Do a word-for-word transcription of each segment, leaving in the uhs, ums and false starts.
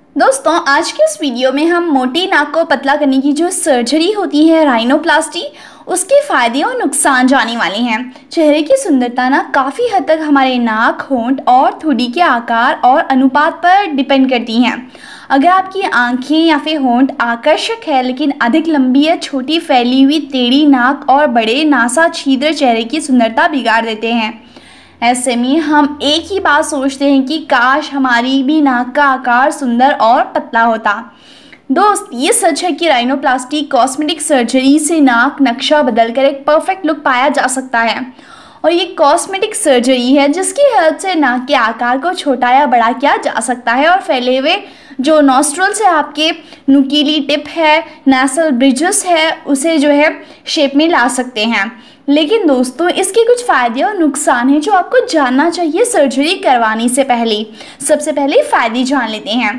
दोस्तों आज के इस वीडियो में हम मोटी नाक को पतला करने की जो सर्जरी होती है राइनोप्लास्टी, उसके फायदे और नुकसान जानने वाले हैं। चेहरे की सुंदरता ना काफ़ी हद तक हमारे नाक, होंठ और ठुड्डी के आकार और अनुपात पर डिपेंड करती हैं। अगर आपकी आंखें या फिर होंठ आकर्षक है लेकिन अधिक लंबी या छोटी फैली हुई टेढ़ी नाक और बड़े नासा छिद्र चेहरे की सुंदरता बिगाड़ देते हैं। ऐसे में हम एक ही बात सोचते हैं कि काश हमारी भी नाक का आकार सुंदर और पतला होता। दोस्त, ये सच है कि राइनोप्लास्टी कॉस्मेटिक सर्जरी से नाक नक्शा बदलकर एक परफेक्ट लुक पाया जा सकता है। और ये कॉस्मेटिक सर्जरी है जिसकी हेल्प से नाक के आकार को छोटा या बड़ा किया जा सकता है और फैले हुए जो नॉस्ट्रल्स है, आपके नुकीली टिप है, नेसल ब्रिजेस है, उसे जो है शेप में ला सकते हैं। लेकिन दोस्तों, इसके कुछ फ़ायदे और नुकसान हैं जो आपको जानना चाहिए सर्जरी करवाने से पहले। सबसे पहले फ़ायदे जान लेते हैं।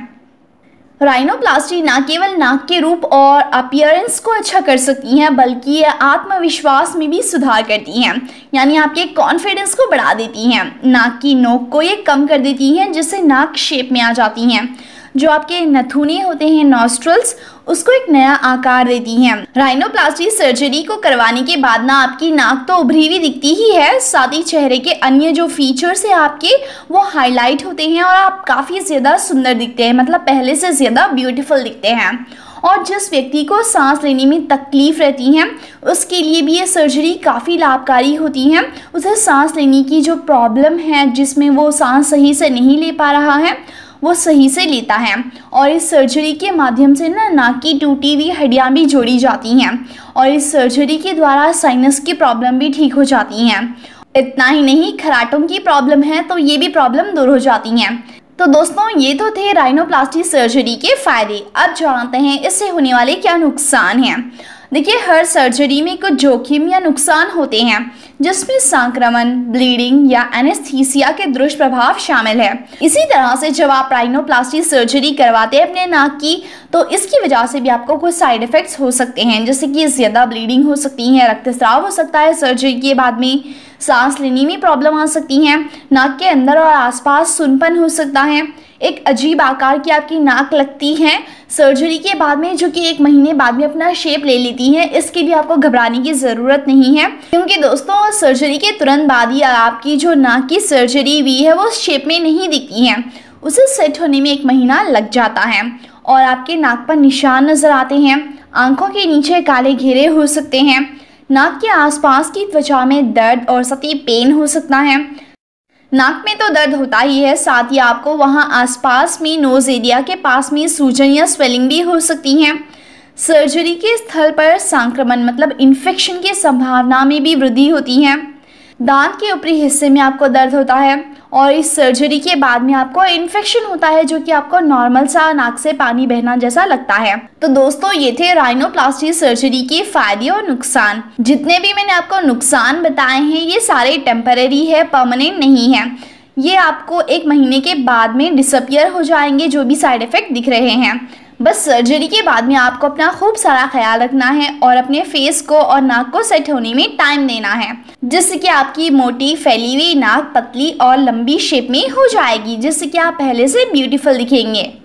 राइनोप्लास्टी ना केवल नाक के रूप और अपीयरेंस को अच्छा कर सकती हैं बल्कि ये आत्मविश्वास में भी सुधार करती हैं, यानी आपके कॉन्फिडेंस को बढ़ा देती हैं। नाक की नोक को ये कम कर देती हैं जिससे नाक शेप में आ जाती हैं। जो आपके नथुने होते हैं, नॉस्ट्रल्स, उसको एक नया आकार देती हैं। राइनोप्लास्टी सर्जरी को करवाने के बाद ना आपकी नाक तो उभरी हुई दिखती ही है, साथ ही चेहरे के अन्य जो फीचर्स है आपके वो हाईलाइट होते हैं और आप काफ़ी ज़्यादा सुंदर दिखते हैं, मतलब पहले से ज़्यादा ब्यूटीफुल दिखते हैं। और जिस व्यक्ति को सांस लेने में तकलीफ़ रहती है उसके लिए भी ये सर्जरी काफ़ी लाभकारी होती है। उसे सांस लेने की जो प्रॉब्लम है जिसमें वो सांस सही से नहीं ले पा रहा है वो सही से लेता है। और इस सर्जरी के माध्यम से ना नाक की टूटी हुई हड्डियाँ भी जोड़ी जाती हैं और इस सर्जरी के द्वारा साइनस की प्रॉब्लम भी ठीक हो जाती हैं। इतना ही नहीं, खराटों की प्रॉब्लम है तो ये भी प्रॉब्लम दूर हो जाती हैं। तो दोस्तों, ये तो थे राइनोप्लास्टी सर्जरी के फ़ायदे। अब जानते हैं इससे होने वाले क्या नुकसान हैं। देखिए, हर सर्जरी में कुछ जोखिम या नुकसान होते हैं जिसमें संक्रमण, ब्लीडिंग या एनेस्थीसिया के दुष्प्रभाव शामिल है। इसी तरह से जब आप राइनोप्लास्टी सर्जरी करवाते हैं अपने नाक की, तो इसकी वजह से भी आपको कुछ साइड इफ़ेक्ट्स हो सकते हैं, जैसे कि ज़्यादा ब्लीडिंग हो सकती है, रक्तस्राव हो सकता है सर्जरी के बाद में, सांस लेने में प्रॉब्लम आ सकती हैं, नाक के अंदर और आसपास सुनपन हो सकता है, एक अजीब आकार की आपकी नाक लगती है सर्जरी के बाद में, जो कि एक महीने बाद में अपना शेप ले लेती है। इसके लिए आपको घबराने की ज़रूरत नहीं है, क्योंकि दोस्तों सर्जरी के तुरंत बाद ही आपकी जो नाक की सर्जरी हुई है वो शेप में नहीं दिखती है, उसे सेट होने में एक महीना लग जाता है और आपके नाक पर निशान नज़र आते हैं, आंखों के नीचे काले घेरे हो सकते हैं, नाक के आसपास की त्वचा में दर्द और साथ ही पेन हो सकता है। नाक में तो दर्द होता ही है, साथ ही आपको वहाँ आसपास में नोज एरिया के पास में सूजन या स्वेलिंग भी हो सकती है। सर्जरी के स्थल पर संक्रमण मतलब इन्फेक्शन की संभावना में भी वृद्धि होती है। दांत के ऊपरी हिस्से में आपको दर्द होता है और इस सर्जरी के बाद में आपको इन्फेक्शन होता है जो कि आपको नॉर्मल सा नाक से पानी बहना जैसा लगता है। तो दोस्तों, ये थे राइनोप्लास्टी सर्जरी के फायदे और नुकसान। जितने भी मैंने आपको नुकसान बताए हैं ये सारे टेम्परेरी है, परमानेंट नहीं है। ये आपको एक महीने के बाद में डिसअपियर हो जाएंगे जो भी साइड इफ़ेक्ट दिख रहे हैं। बस सर्जरी के बाद में आपको अपना खूब सारा ख्याल रखना है और अपने फेस को और नाक को सेट होने में टाइम देना है, जिससे कि आपकी मोटी फैली हुई नाक पतली और लंबी शेप में हो जाएगी, जिससे कि आप पहले से ब्यूटीफुल दिखेंगे।